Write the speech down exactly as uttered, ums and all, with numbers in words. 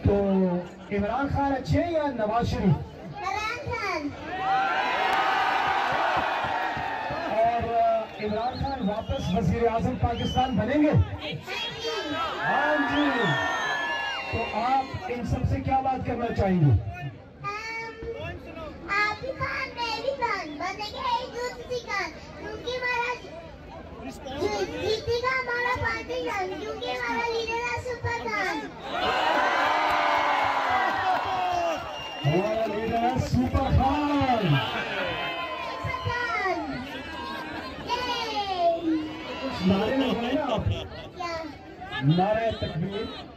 तो इमरान खान अच्छे या नवाज शरीफ? इमरान खान। और इमरान खान वापस वजीर आजम पाकिस्तान बनेंगे? हाँ जी। तो आप इन सबसे क्या बात करना चाहेंगे? आप भी खान, मैं भी खान बनेंगे एक दूसरे खान, क्योंकि हमारा जीतेगा हमारा पाकिस्तान, क्योंकि हमारा लीडर है सुपर खान। हमारा लीडर है सुपर खान। नारे लगाए ना आप? क्या? नारे तकबीर।